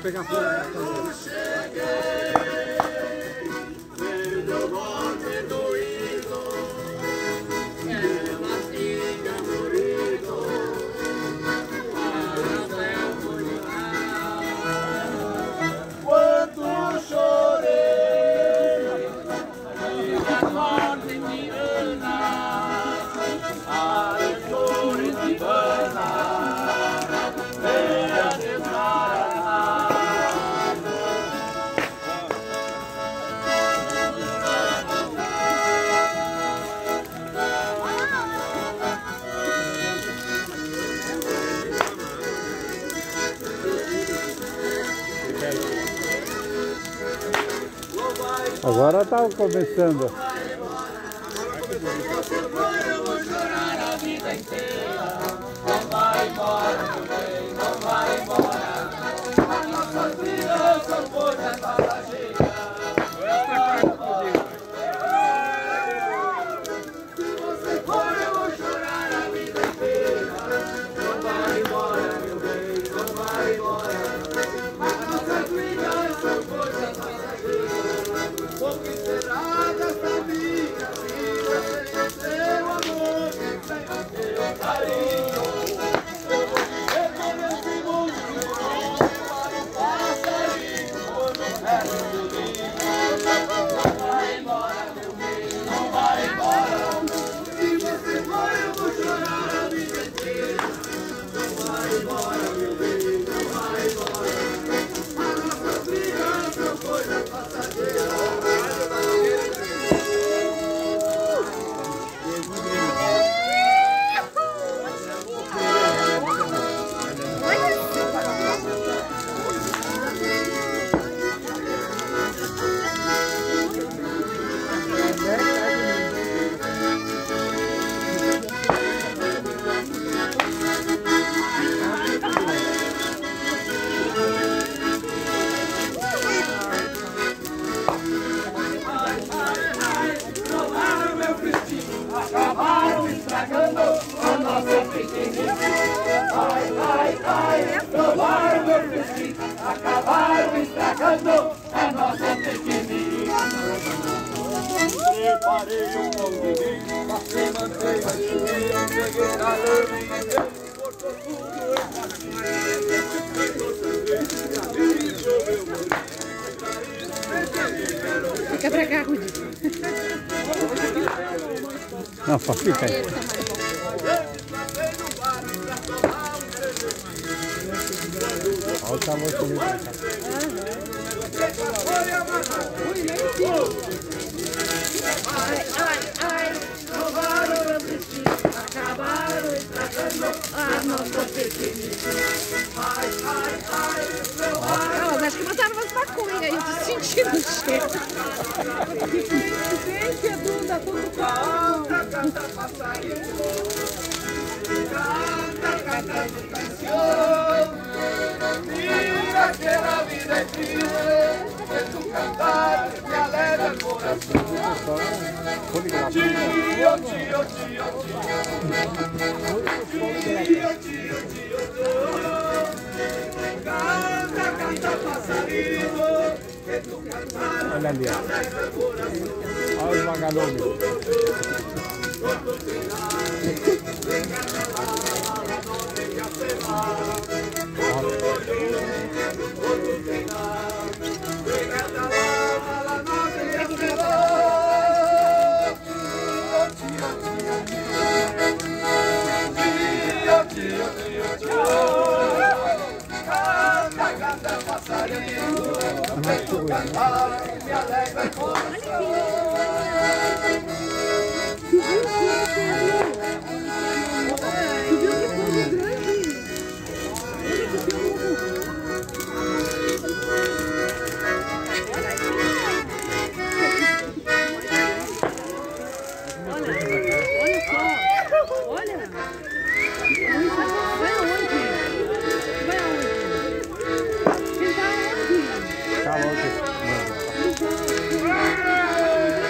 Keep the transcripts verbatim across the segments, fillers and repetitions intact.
pegar fogo. Agora tá começando. Eu vou chorar a vida inteira. Não vai embora, meu bem, não vai embora. As nossas vidas são coisas passageiras. Se você for, eu vou chorar a vida inteira. Não vai embora, meu bem, não vai embora. As nossas vidas são coisas passageiras. O que será desta minha vida sem o seu amor, sem o seu carinho? Eu vou viver como esse mundo para um passarinho quando perto do ninho. Não vai embora, meu bem, não vai embora. Se você for, eu vou chorar a vida inteira. Não vai embora, meu bem, não vai embora. As nossas vidas são coisas passageiras. Acabaram estragando a nossa pequenininha. Ai, ai, ai, roubaram meu festim. Acabaram estragando a nossa pequenininha. Preparei um pão de milho, passei manteiga de milho, peguei na lama e veio, cortou tudo, eu passei. Fica pra cá, Rudi. Não, só fica aí. Olha o tamanho que ele tá. Ai, ai, ai. Roubaram meu vestido. Acabaram estragando a nossa pequenininha. Ai, ai, ai. Roubaram. Acho que botaram umas maconhas aí. Eu tô sentindo o cheiro. Gente, Edu, dá tudo calmo. Canta, passarinho. Canta, cantando canção. Mira que a vida é triste. É tu cantar que alegra o coração. Tio, tio, tio, tio. Tio, tio, tio, tio. Canta, canta, passarinho. Que tu cantar Olha ali, que alegra o coração. olha os vagalumes. Canta, canta, passarinho, vem tu cantar, me alegra o coração. Tá louco.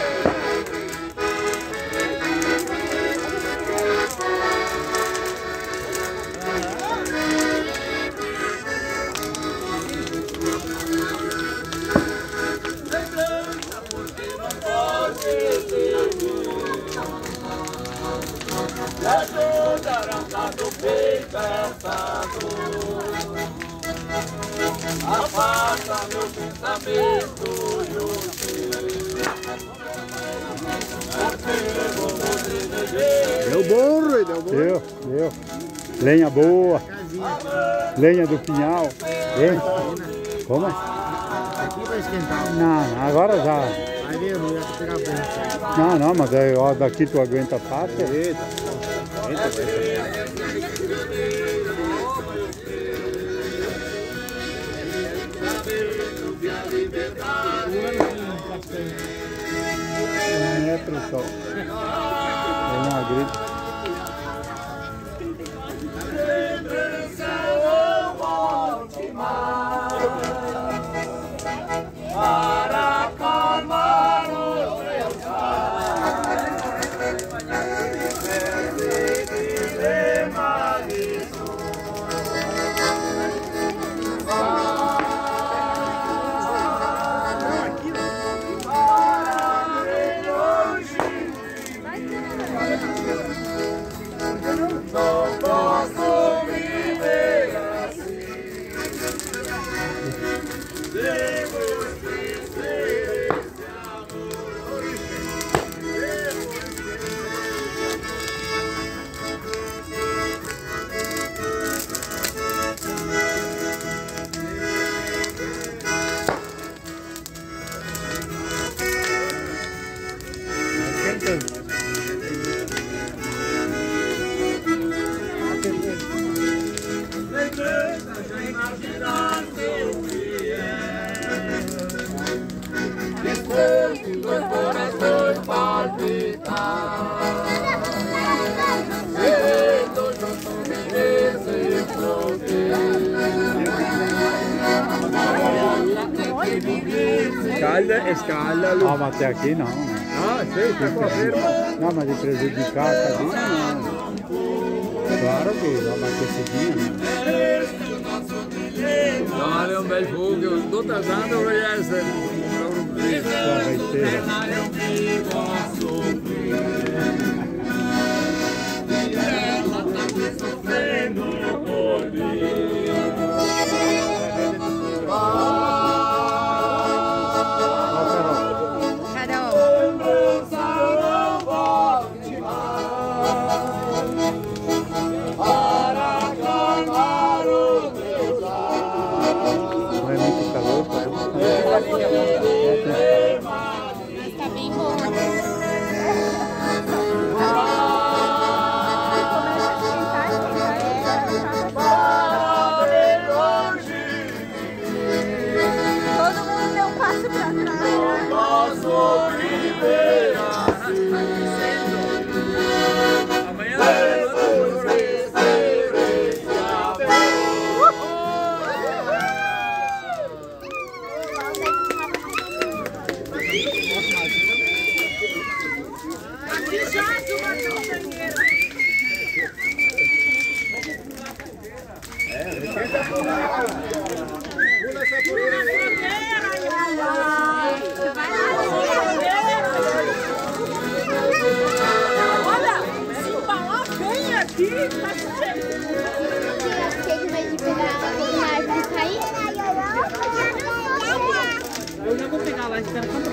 afasta meu pensamento e o Deu bom, Rui, deu bom. Deu, deu. Lenha boa. Lenha do pinhal. Hein? Como é? Aqui vai esquentar. Não, não, agora já. Vai ver, Rui, vai pegar bem. Não, não, mas aí, ó, daqui tu aguenta fácil. Eita. Eita, vai. Não é pressão. É uma gripe. para acalmar o teu não posso viver assim. Temos que ser esse amor. Já imaginaste o que é? Depois de dois corações palpitar, e dois juntos viver sem sofrer. Escalda, escalda, Lu. Ah, mas até aqui não, né? Ah, sei, tá com a firma. Não, mas de prejudicar a cabeça não. Claro que vai bater seguinho, né? Olha, um beijo fogo, eu estou trazendo o essa. Só vai ser. Eu vivo a sofrer. E ela tá sofrendo por mim. Carol. Lembrança não volte mais para acalmar o teu lar. Não é muito calor, tá? Tá bem bom. Todo mundo deu um passo pra trás. Posso viver assim. Amanhã Depois de ser esse amor. Aqui já de uma companheira. Olha, se falar bem aqui, tá cheio. Eu já vou pegar lá, espera só um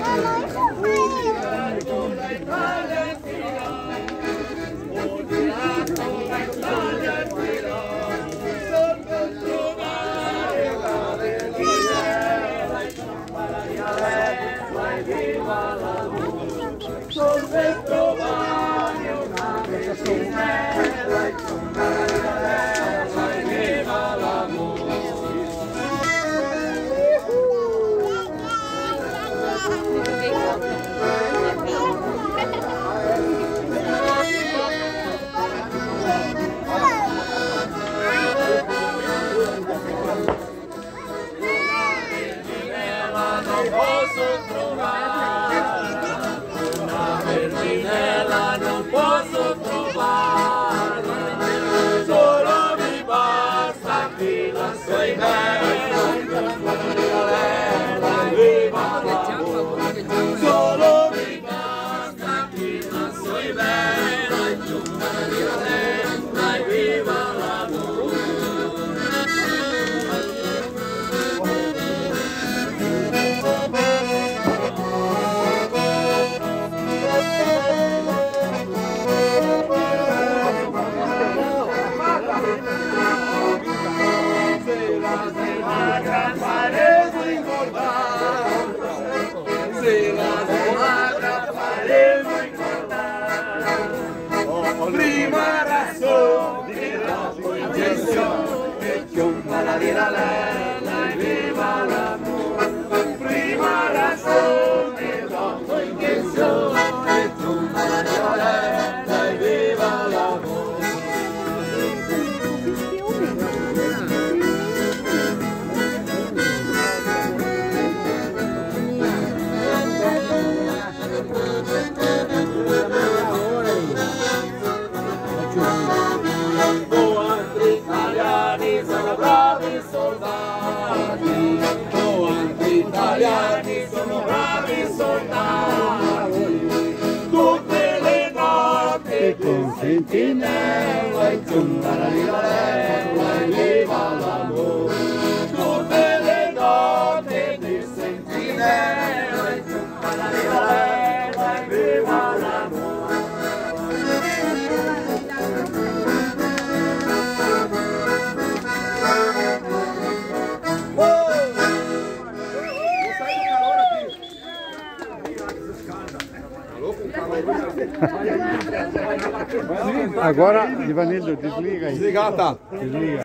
Nela não posso trovar, solo mi basta che la sei bella, viva l'amor. Solo mi basta che la sei bella, viva l'amor. Con sentinella e giunta la rivalella e viva l'amore. Tutte le notte di sentinella e giunta la rivalella e viva l'amore. Agora, Ivanildo, desliga aí. Desligar, tá? Desliga.